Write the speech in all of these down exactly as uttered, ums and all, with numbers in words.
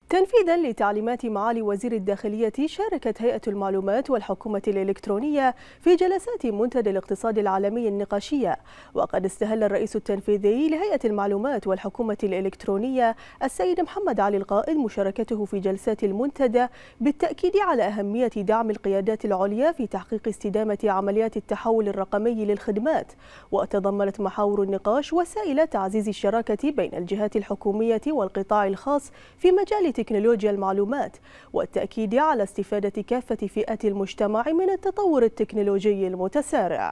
تنفيذا لتعليمات معالي وزير الداخلية، شاركت هيئة المعلومات والحكومة الإلكترونية في جلسات منتدى الاقتصاد العالمي النقاشية. وقد استهل الرئيس التنفيذي لهيئة المعلومات والحكومة الإلكترونية السيد محمد علي القائد مشاركته في جلسات المنتدى بالتأكيد على أهمية دعم القيادات العليا في تحقيق استدامة عمليات التحول الرقمي للخدمات. وتضمنت محاور النقاش وسائل تعزيز الشراكة بين الجهات الحكومية والقطاع الخاص في مجال تكنولوجيا المعلومات، والتأكيد على استفادة كافة فئات المجتمع من التطور التكنولوجي المتسارع.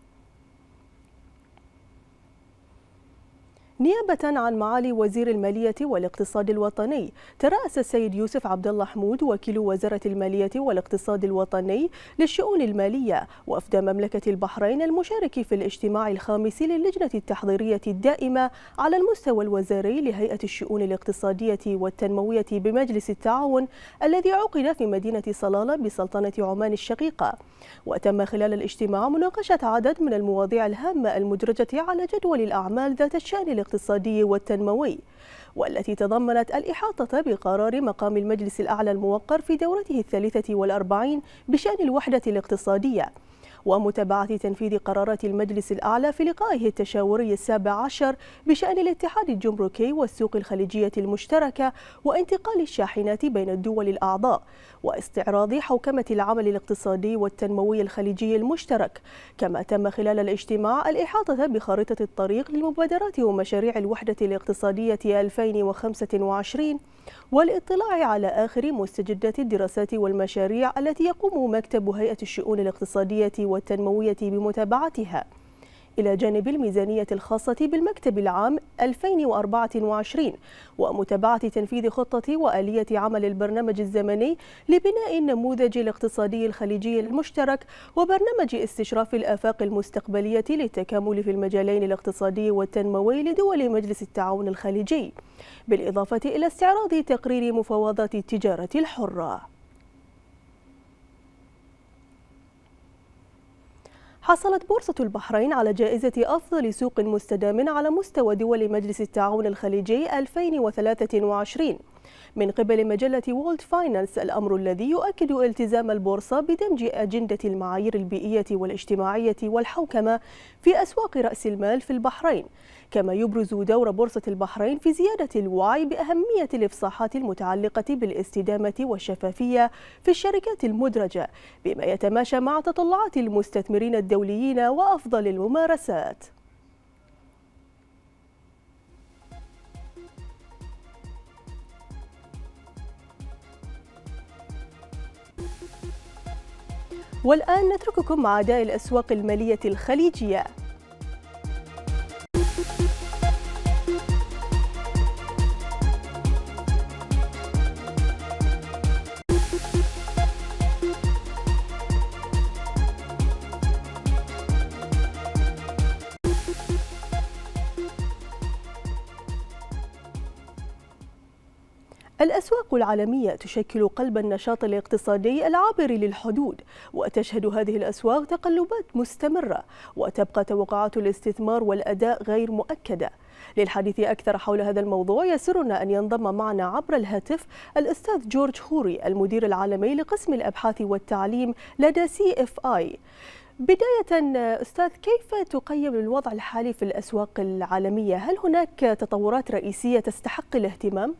نيابة عن معالي وزير المالية والاقتصاد الوطني، ترأس السيد يوسف عبد الله حمود وكيل وزارة المالية والاقتصاد الوطني للشؤون المالية وفد مملكة البحرين المشارك في الاجتماع الخامس للجنة التحضيرية الدائمة على المستوى الوزاري لهيئة الشؤون الاقتصادية والتنموية بمجلس التعاون الذي عقد في مدينة صلالة بسلطنة عمان الشقيقة. وتم خلال الاجتماع مناقشة عدد من المواضيع الهامة المدرجة على جدول الأعمال ذات الشأن الاقتصادي والتنموي، والتي تضمنت الإحاطة بقرار مقام المجلس الأعلى الموقر في دورته الثالثة والأربعين بشأن الوحدة الاقتصادية، ومتابعة تنفيذ قرارات المجلس الأعلى في لقائه التشاوري السابع عشر بشأن الاتحاد الجمركي والسوق الخليجية المشتركة وانتقال الشاحنات بين الدول الأعضاء، واستعراض حوكمة العمل الاقتصادي والتنموي الخليجي المشترك. كما تم خلال الاجتماع الإحاطة بخارطة الطريق للمبادرات ومشاريع الوحدة الاقتصادية ألفين وخمسة وعشرين والاطلاع على آخر مستجدات الدراسات والمشاريع التي يقوم مكتب هيئة الشؤون الاقتصادية والتنموية بمتابعتها، إلى جانب الميزانية الخاصة بالمكتب العام ألفين وأربعة وعشرين ومتابعة تنفيذ خطة وآلية عمل البرنامج الزمني لبناء النموذج الاقتصادي الخليجي المشترك وبرنامج استشراف الآفاق المستقبلية للتكامل في المجالين الاقتصادي والتنموي لدول مجلس التعاون الخليجي، بالإضافة إلى استعراض تقرير مفاوضات التجارة الحرة. حصلت بورصة البحرين على جائزة أفضل سوق مستدام على مستوى دول مجلس التعاون الخليجي ألفين وثلاثة وعشرين من قبل مجلة وولد فاينانس، الأمر الذي يؤكد التزام البورصة بدمج أجندة المعايير البيئية والاجتماعية والحوكمة في أسواق رأس المال في البحرين. كما يبرز دور بورصة البحرين في زيادة الوعي بأهمية الإفصاحات المتعلقة بالاستدامة والشفافية في الشركات المدرجة، بما يتماشى مع تطلعات المستثمرين الدوليين وأفضل الممارسات. والآن نترككم مع أداء الأسواق المالية الخليجية. الأسواق العالمية تشكل قلب النشاط الاقتصادي العابر للحدود، وتشهد هذه الأسواق تقلبات مستمرة، وتبقى توقعات الاستثمار والأداء غير مؤكدة. للحديث أكثر حول هذا الموضوع يسرنا أن ينضم معنا عبر الهاتف الأستاذ جورج خوري، المدير العالمي لقسم الأبحاث والتعليم لدى سي إف آي. بداية أستاذ، كيف تقيم الوضع الحالي في الأسواق العالمية؟ هل هناك تطورات رئيسية تستحق الاهتمام؟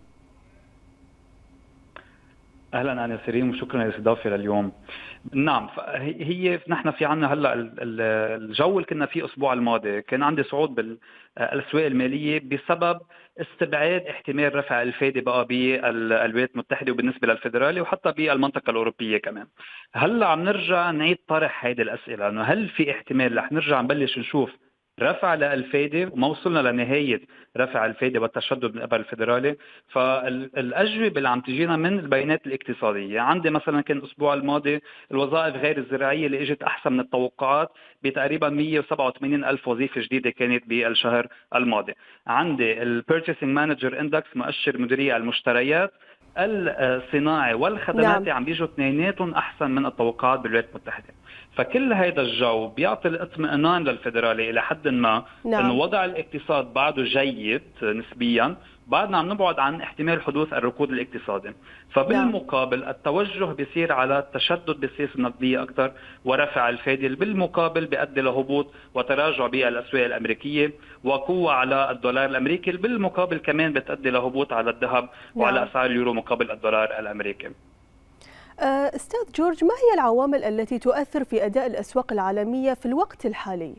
اهلا انا سيرين وشكرا للاستضافه لليوم. نعم، هي نحن في عنا هلا الجو اللي كنا فيه الاسبوع الماضي كان عندي صعود بالاسواق الماليه بسبب استبعاد احتمال رفع الفائده بقى بالولايات المتحده وبالنسبه للفدرالي وحتى بالمنطقه الاوروبيه كمان. هلا عم نرجع نعيد طرح هذه الاسئله، انه هل في احتمال رح نرجع نبلش نشوف رفع للفائده وما وصلنا لنهايه رفع الفائده والتشدد من قبل الفدرالي؟ فالاجوبه اللي عم تجينا من البيانات الاقتصاديه، عندي مثلا كان الاسبوع الماضي الوظائف غير الزراعيه اللي اجت احسن من التوقعات بتقريبا مئة وسبعة وثمانين ألف وظيفه جديده كانت بالشهر الماضي. عندي البيرتشيسنج مانجر اندكس، مؤشر مديريه المشتريات الصناعي والخدمات، نعم. عم بيجوا اثنيناتهم احسن من التوقعات بالولايات المتحده. فكل هذا الجو بيعطي الاطمئنان للفدرالي الى حد ما، نعم. انه وضع الاقتصاد بعده جيد نسبيا، بعدنا عم نبعد عن احتمال حدوث الركود الاقتصادي. فبالمقابل التوجه بيصير على التشدد بالسياسه النقديه اكثر ورفع الفائده، اللي بالمقابل بيؤدي لهبوط وتراجع بالاسواق الامريكيه وقوه على الدولار الامريكي، اللي بالمقابل كمان بتؤدي لهبوط على الذهب وعلى اسعار اليورو مقابل الدولار الامريكي. أستاذ جورج، ما هي العوامل التي تؤثر في أداء الأسواق العالمية في الوقت الحالي؟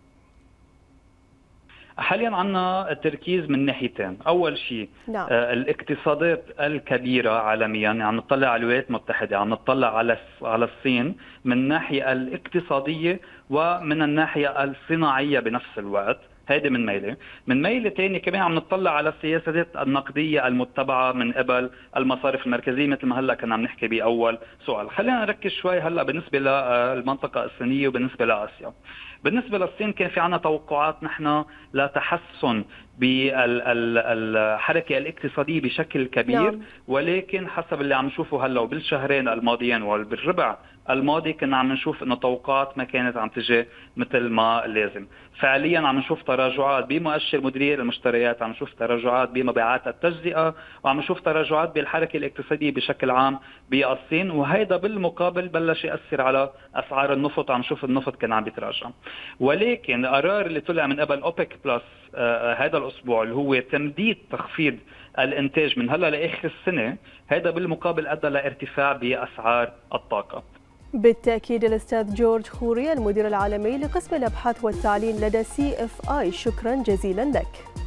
حاليا عندنا التركيز من ناحيتين. اول شيء نعم. آه الاقتصادات الكبيره عالميا، عم يعني نطلع على الولايات المتحده، عم نطلع على على الصين من الناحيه الاقتصاديه ومن الناحيه الصناعيه بنفس الوقت. هيدي من ميله، من ميله ثانيه كمان عم نطلع على السياسات النقديه المتبعه من قبل المصارف المركزيه، مثل ما هلا كنا عم نحكي باول سؤال. خلينا نركز شوي هلا بالنسبه للمنطقه الصينيه وبالنسبه لاسيا. بالنسبه للصين كان في عنا توقعات نحن لتحسن بالحركه الاقتصاديه بشكل كبير، نعم. ولكن حسب اللي عم نشوفه هلا وبالشهرين الماضيين وبالربع الماضي كنا عم نشوف انه توقعات ما كانت عم تجي مثل ما لازم. فعليا عم نشوف تراجعات بمؤشر مديريه المشتريات، عم نشوف تراجعات بمبيعات التجزئه، وعم نشوف تراجعات بالحركه الاقتصاديه بشكل عام بالصين، وهيدا بالمقابل بلش ياثر على اسعار النفط. عم نشوف النفط كان عم بيتراجع، ولكن القرار اللي طلع من قبل اوبك بلس آه هذا الاسبوع اللي هو تمديد تخفيض الانتاج من هلا لاخر السنه، هذا بالمقابل ادى لارتفاع باسعار الطاقه. بالتأكيد الأستاذ جورج خوري المدير العالمي لقسم الأبحاث والتعليم لدى سي اف آي، شكرا جزيلا لك.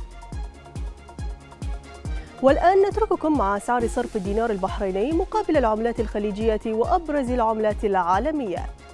والآن نترككم مع أسعار صرف الدينار البحريني مقابل العملات الخليجية وأبرز العملات العالمية.